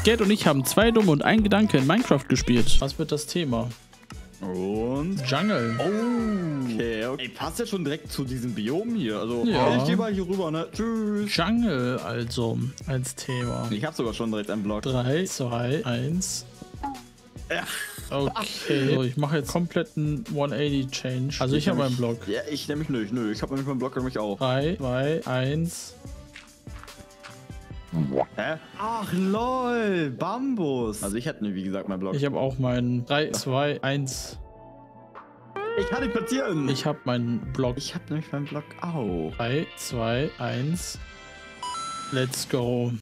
Skate und ich haben 2 Dumme und ein Gedanke in Minecraft gespielt. Was wird das Thema? Und? Jungle. Oh, okay. Ey, passt ja schon direkt zu diesem Biom hier. Also, Ja. ich gehe mal hier rüber, ne? Tschüss. Jungle also als Thema. Ich habe sogar schon direkt einen Block. 3, 2, 1. Ja. Okay, so, ich mache jetzt kompletten 180-Change. Also ich habe einen Block. Ja, ich nämlich nicht. Nö, ich habe nämlich meinen Block nämlich auch. 3, 2, 1. Hä? Ach, lol. Bambus. Also ich hatte, wie gesagt, meinen Block. Ich habe auch meinen 3, 2, 1. Ich kann nicht platzieren. Ich habe meinen Block. Ich habe nämlich meinen Block auch. 3, 2, 1. Let's go.